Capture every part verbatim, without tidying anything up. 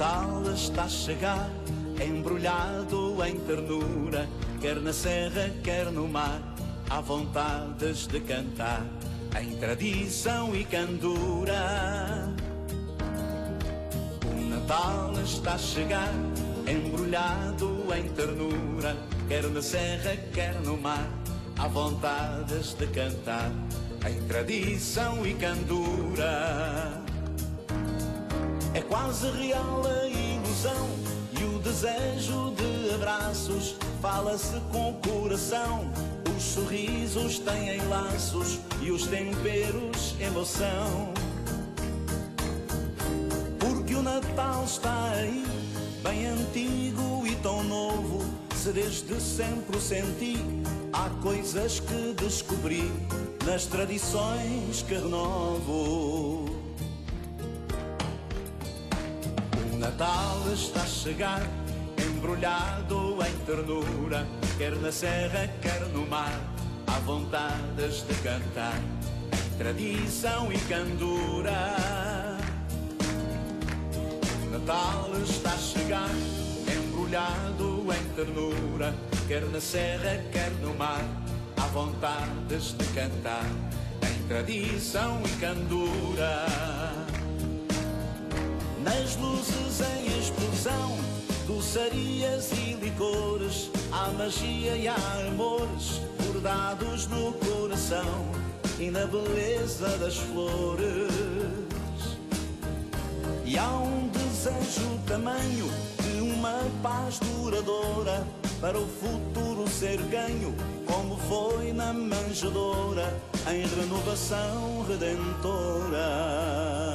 Natal está a chegar, embrulhado em ternura, quer na serra, quer no mar, há vontades de cantar, em tradição e candura. O Natal está a chegar, embrulhado em ternura, quer na serra, quer no mar, há vontades de cantar, em tradição e candura. É quase real a ilusão e o desejo de abraços, fala-se com o coração, os sorrisos têm laços e os temperos emoção. Porque o Natal está aí, bem antigo e tão novo, se desde sempre o senti, há coisas que descobri nas tradições que renovo. O Natal está a chegar, embrulhado em ternura, quer na serra, quer no mar, há vontades de cantar, em tradição e candura. O Natal está a chegar, embrulhado em ternura, quer na serra, quer no mar, há vontades de cantar, em tradição e candura. Nas luzes em explosão, doçarias e licores, há magia e há amores bordados no coração e na beleza das flores. E há um desejo tamanho de uma paz duradoura, para o futuro ser ganho, como foi na manjedoura, em renovação redentora.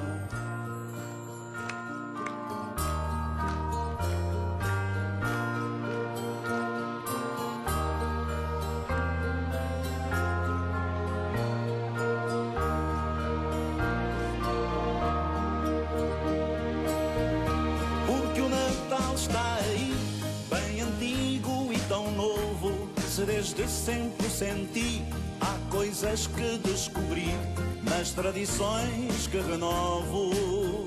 Está aí, bem antigo e tão novo, se desde sempre o senti, há coisas que descobri nas tradições que renovo.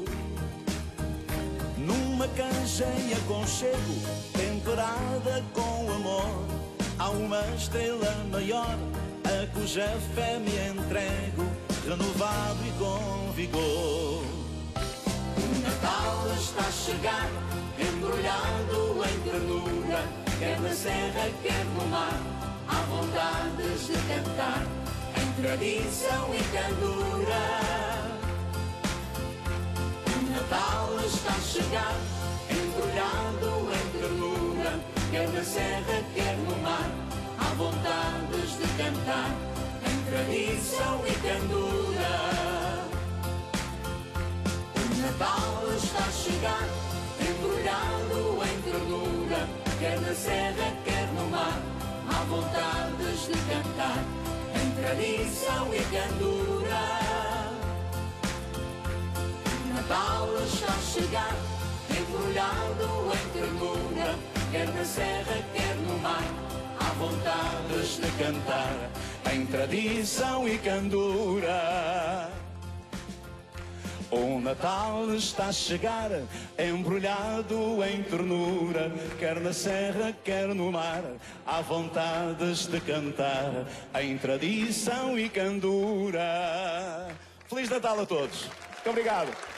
Numa canja em aconchego, temperada com amor, há uma estrela maior, a cuja fé me entrego, renovado e com vigor. O Natal está a chegar, embrulhado em ternura, quer na serra, quer no mar, há vontades de cantar, em tradição e candura. O Natal está a chegar, embrulhado em ternura, quer na serra, quer no mar, há vontades de cantar, em tradição e candura. O Natal está a chegar, embrulhado em ternura, quer na serra, quer no mar, há vontades de cantar, em tradição e candura. O Natal está a chegar, embrulhado em ternura, quer na serra, quer no mar, há vontades de cantar, em tradição e candura. O Natal está a chegar, embrulhado em ternura, quer na serra, quer no mar, há vontades de cantar, em tradição e candura. Feliz Natal a todos. Muito obrigado.